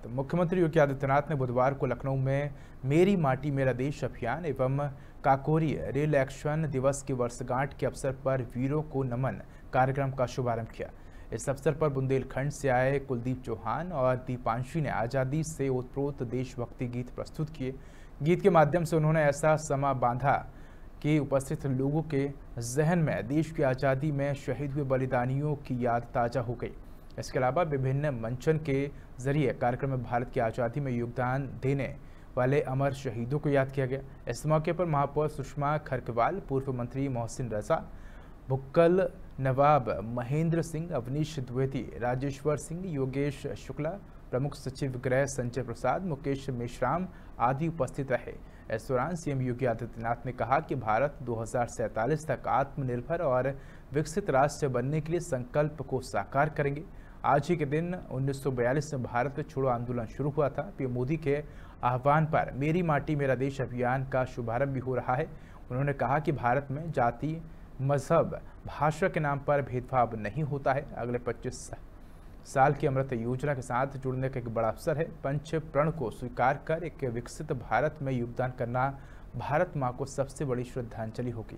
तो मुख्यमंत्री योगी आदित्यनाथ ने बुधवार को लखनऊ में मेरी माटी मेरा देश अभियान एवं काकोरी रेल एक्शन दिवस की वर्षगांठ के अवसर पर वीरों को नमन कार्यक्रम का शुभारंभ किया। इस अवसर पर बुंदेलखंड से आए कुलदीप चौहान और दीपांशी ने आज़ादी से ओतप्रोत देशभक्ति गीत प्रस्तुत किए। गीत के माध्यम से उन्होंने ऐसा समा बांधा कि उपस्थित लोगों के जहन में देश की आज़ादी में शहीद हुए बलिदानियों की याद ताज़ा हो गई। इसके अलावा विभिन्न मंचन के जरिए कार्यक्रम में भारत की आज़ादी में योगदान देने वाले अमर शहीदों को याद किया गया। इस मौके पर महापौर सुषमा खरकवाल, पूर्व मंत्री मोहसिन रजा, भुक्कल नवाब महेंद्र सिंह, अवनीश द्विवेदी, राजेश्वर सिंह, योगेश शुक्ला, प्रमुख सचिव गृह संजय प्रसाद, मुकेश मेश्राम आदि उपस्थित रहे। इस दौरान सीएम योगी आदित्यनाथ ने कहा कि भारत 2047 तक आत्मनिर्भर और विकसित राष्ट्र बनने के लिए संकल्प को साकार करेंगे। आज ही के दिन 1942 में भारत छोड़ो आंदोलन शुरू हुआ था। पीएम मोदी के आह्वान पर मेरी माटी मेरा देश अभियान का शुभारंभ भी हो रहा है। उन्होंने कहा कि भारत में जाति, मजहब, भाषा के नाम पर भेदभाव नहीं होता है। अगले 25 साल की अमृत योजना के साथ जुड़ने का एक बड़ा अवसर है। पंच प्रण को स्वीकार कर एक विकसित भारत में योगदान करना भारत मां को सबसे बड़ी श्रद्धांजलि होगी।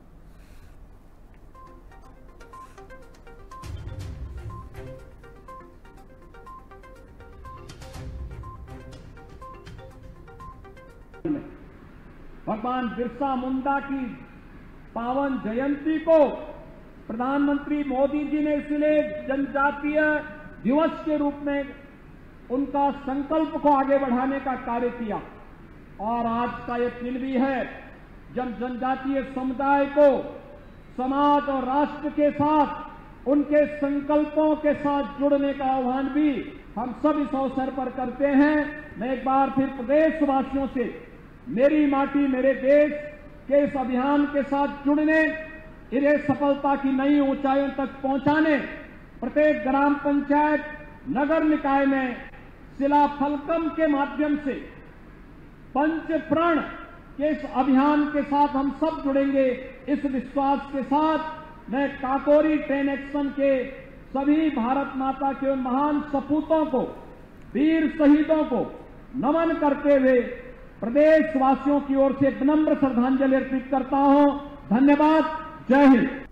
भगवान बिरसा मुंडा की पावन जयंती को प्रधानमंत्री मोदी जी ने इसलिए जनजातीय दिवस के रूप में उनका संकल्प को आगे बढ़ाने का कार्य किया। और आज का ये दिन भी है जब जनजातीय समुदाय को समाज और राष्ट्र के साथ उनके संकल्पों के साथ जुड़ने का आह्वान भी हम सब इस अवसर पर करते हैं। मैं एक बार फिर प्रदेशवासियों से मेरी माटी मेरे देश के इस अभियान के साथ जुड़ने, इन्हें सफलता की नई ऊंचाइयों तक पहुंचाने, प्रत्येक ग्राम पंचायत, नगर निकाय में शिला फलकम के माध्यम से पंच प्रण के इस अभियान के साथ हम सब जुड़ेंगे। इस विश्वास के साथ मैं काकोरी ट्रेन एक्शन के सभी भारत माता के उन महान सपूतों को, वीर शहीदों को नमन करते हुए प्रदेशवासियों की ओर से विनम्र श्रद्धांजलि अर्पित करता हूं। धन्यवाद। जय हिंद।